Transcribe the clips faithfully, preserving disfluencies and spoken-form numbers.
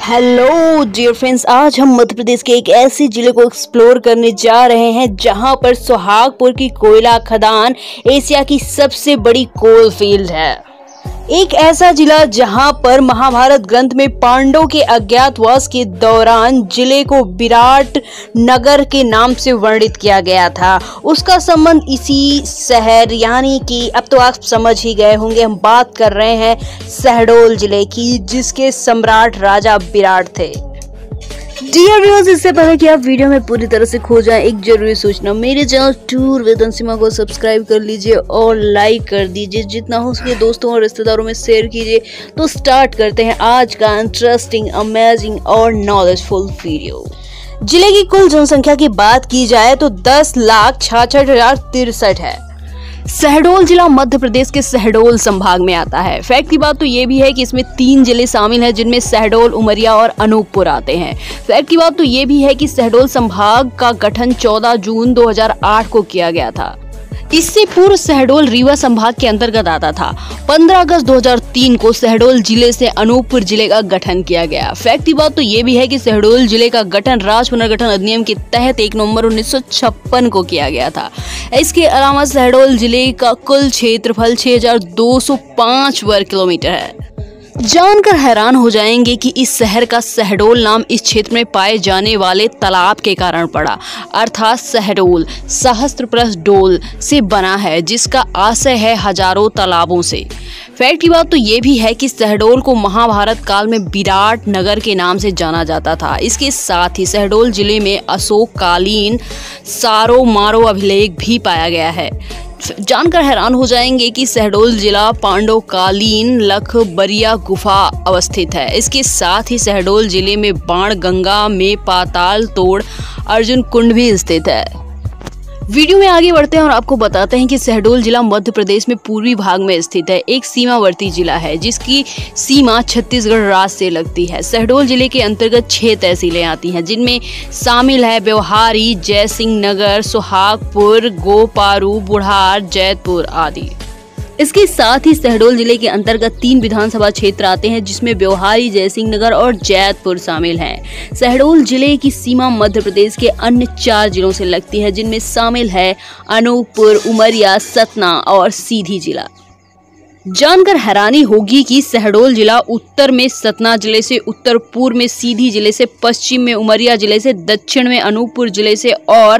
Hello dear friends, आज हम मध्य प्रदेश के एक ऐसे जिले को एक्सप्लोर करने जा रहे हैं जहां पर सुहागपुर की कोयला खदान एशिया की सबसे बड़ी कोल फील्ड है। एक ऐसा जिला जहां पर महाभारत ग्रंथ में पांडवों के अज्ञातवास के दौरान जिले को विराट नगर के नाम से वर्णित किया गया था। उसका संबंध इसी शहर यानी कि अब तो आप समझ ही गए होंगे, हम बात कर रहे हैं शहडोल जिले की, जिसके सम्राट राजा विराट थे। डियर व्यूअर्स, इससे पहले कि आप वीडियो में पूरी तरह से खो जाएं, एक जरूरी सूचना, मेरे चैनल टूर विद अंशिमा को सब्सक्राइब कर लीजिए और लाइक कर दीजिए, जितना हो सके दोस्तों और रिश्तेदारों में शेयर कीजिए। तो स्टार्ट करते हैं आज का इंटरेस्टिंग, अमेजिंग और नॉलेजफुल वीडियो। जिले की कुल जनसंख्या की बात की जाए तो दस लाख छियासठ हजार तिरसठ है। शहडोल जिला मध्य प्रदेश के शहडोल संभाग में आता है। फैक्ट की बात तो ये भी है कि इसमें तीन जिले शामिल हैं, जिनमें शहडोल, उमरिया और अनूपपुर आते हैं। फैक्ट की बात तो ये भी है कि शहडोल संभाग का गठन चौदह जून दो हज़ार आठ को किया गया था। इससे पूर्व शहडोल रीवा संभाग के अंतर्गत आता था। पंद्रह अगस्त दो हज़ार तीन को शहडोल जिले से अनूपपुर जिले का गठन किया गया। फैक्ट की बात तो ये भी है कि शहडोल जिले का गठन राज्य पुनर्गठन अधिनियम के तहत एक नवंबर उन्नीस सौ छप्पन को किया गया था। इसके अलावा शहडोल जिले का कुल क्षेत्रफल छह हजार दो सौ पाँच वर्ग किलोमीटर है। जानकर हैरान हो जाएंगे कि इस शहर का शहडोल नाम इस क्षेत्र में पाए जाने वाले तालाब के कारण पड़ा, अर्थात शहडोल सहस्त्रप्रश डोल से बना है, जिसका आशय है हजारों तालाबों से। फैक्ट की बात तो ये भी है कि शहडोल को महाभारत काल में विराट नगर के नाम से जाना जाता था। इसके साथ ही शहडोल जिले में अशोक कालीन सारो मारो अभिलेख भी पाया गया है। जानकर हैरान हो जाएंगे कि शहडोल जिला पांडव कालीन लखबरिया गुफा अवस्थित है। इसके साथ ही शहडोल जिले में बाण गंगा में पाताल तोड़ अर्जुन कुंड भी स्थित है। वीडियो में आगे बढ़ते हैं और आपको बताते हैं कि शहडोल जिला मध्य प्रदेश में पूर्वी भाग में स्थित है। एक सीमावर्ती जिला है जिसकी सीमा छत्तीसगढ़ राज्य से लगती है। शहडोल जिले के अंतर्गत छह तहसीलें आती हैं, जिनमें शामिल है व्यवहारी, जयसिंह नगर, सुहागपुर, गोपारू, बुढ़ार, जैतपुर आदि। इसके साथ ही शहडोल जिले के अंतर्गत तीन विधानसभा क्षेत्र आते हैं, जिसमें व्यवहारी, जयसिंह नगर और जैतपुर शामिल हैं। शहडोल जिले की सीमा मध्य प्रदेश के अन्य चार जिलों से लगती है, जिनमें शामिल है अनूपपुर, उमरिया, सतना और सीधी जिला। जानकर हैरानी होगी कि शहडोल जिला उत्तर में सतना जिले से, उत्तर पूर्व में सीधी जिले से, पश्चिम में उमरिया जिले से, दक्षिण में अनूपपुर जिले से और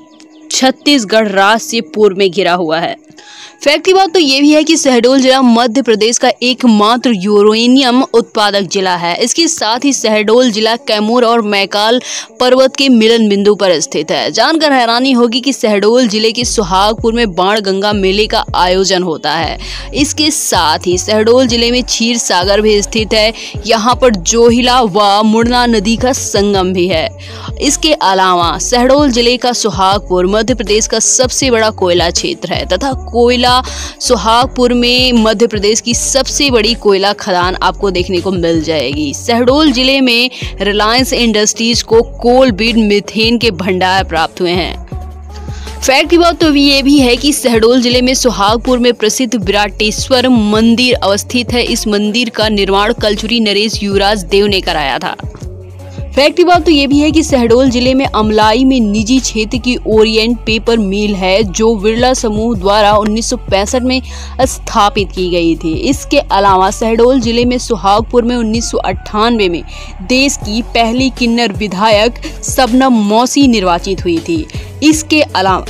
छत्तीसगढ़ राज्य से पूर्व में घिरा हुआ है। फैक्ट की बात तो ये भी है कि शहडोल जिला मध्य प्रदेश का एकमात्र यूरेनियम उत्पादक जिला है। इसके साथ ही शहडोल जिला कैमूर और मैकाल पर्वत के मिलन बिंदु पर स्थित है। जानकर हैरानी होगी कि शहडोल जिले के सुहागपुर में बाण गंगा मेले का आयोजन होता है। इसके साथ ही शहडोल जिले में क्षीर सागर भी स्थित है। यहाँ पर जोहिला व मुड़ना नदी का संगम भी है। इसके अलावा शहडोल जिले का सुहागपुर मध्य प्रदेश का सबसे बड़ा कोयला क्षेत्र है तथा कोयला सुहागपुर में मध्य प्रदेश की सबसे बड़ी कोयला खदान आपको देखने को मिल जाएगी। शहडोल जिले में रिलायंस इंडस्ट्रीज को कोल बीड मीथेन के भंडार प्राप्त हुए हैं। फैक्ट की बात तो ये भी है कि शहडोल जिले में सुहागपुर में प्रसिद्ध विराटेश्वर मंदिर अवस्थित है। इस मंदिर का निर्माण कलचुरी नरेश युवराज देव ने कराया था। फैक्ट की बात तो ये भी है कि शहडोल जिले में अमलाई में निजी क्षेत्र की ओरिएंट पेपर मिल है, जो बिरला समूह द्वारा उन्नीस सौ पैंसठ में स्थापित की गई थी। इसके अलावा शहडोल जिले में सुहागपुर में उन्नीस सौ अट्ठानवे में देश की पहली किन्नर विधायक शबनम मौसी निर्वाचित हुई थी। इसके अलावा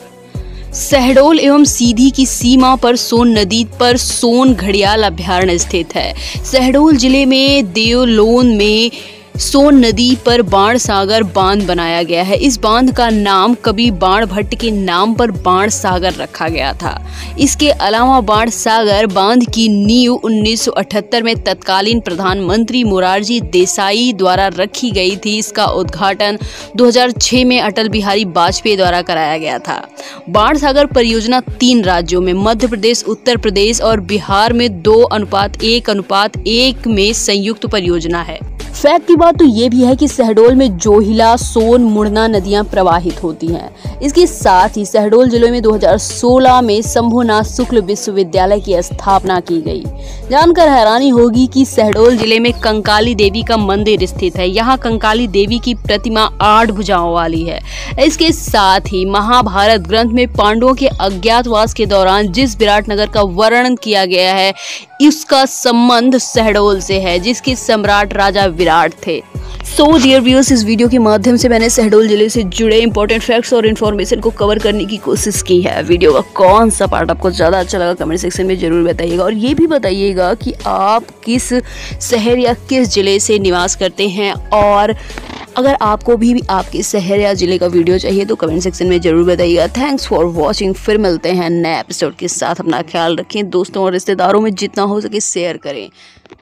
शहडोल एवं सीधी की सीमा पर सोन नदी पर सोन घड़ियाल अभ्यारण्य स्थित है। शहडोल जिले में देवलोन में सोन नदी पर बाण सागर बांध बनाया गया है। इस बांध का नाम कवि बाण भट्ट के नाम पर बाण सागर रखा गया था। इसके अलावा बाण सागर बांध की नींव उन्नीस सौ अठहत्तर में तत्कालीन प्रधानमंत्री मोरारजी देसाई द्वारा रखी गई थी। इसका उद्घाटन दो हज़ार छह में अटल बिहारी वाजपेयी द्वारा कराया गया था। बाण सागर परियोजना तीन राज्यों में मध्य प्रदेश, उत्तर प्रदेश और बिहार में दो अनुपात एक अनुपात एक में संयुक्त परियोजना है। फैक्ट की बात बात तो ये भी है कि शहडोल में जोहिला, सोन, मुड़ना नदियां प्रवाहित होती हैं। इसके साथ ही शहडोल जिले में दो हज़ार सोलह में शंभुनाथ शुक्ल विश्वविद्यालय की स्थापना की गई। जानकर हैरानी होगी कि शहडोल जिले में कंकाली देवी का मंदिर स्थित है। यहाँ कंकाली देवी की प्रतिमा आठ भुजाओं वाली है। इसके साथ ही महाभारत ग्रंथ में पांडवों के अज्ञातवास के दौरान जिस विराटनगर का वर्णन किया गया है, इसका संबंध शहडोल से है, जिसके सम्राट राजा विराट थे। सो डियर व्यूअर्स, इस वीडियो के माध्यम से मैंने शहडोल जिले से जुड़े इंपॉर्टेंट फैक्ट्स और इन्फॉर्मेशन को कवर करने की कोशिश की है। वीडियो का कौन सा पार्ट आपको ज़्यादा अच्छा लगा कमेंट सेक्शन में जरूर बताइएगा, और ये भी बताइएगा कि आप किस शहर या किस ज़िले से निवास करते हैं, और अगर आपको भी, भी आपके शहर या ज़िले का वीडियो चाहिए तो कमेंट सेक्शन में ज़रूर बताइएगा। Thanks for watching. फिर मिलते हैं नए एपिसोड के साथ। अपना ख्याल रखें, दोस्तों और रिश्तेदारों में जितना हो सके शेयर करें।